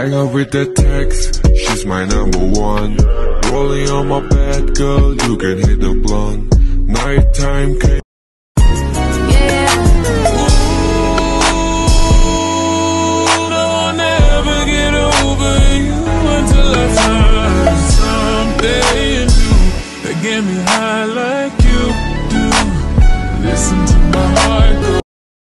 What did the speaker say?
Tag her with that text, she's my number one. Rolling on my bed, girl, you can hit the blunt. Nighttime came. Get me high like you do. Listen to my heart.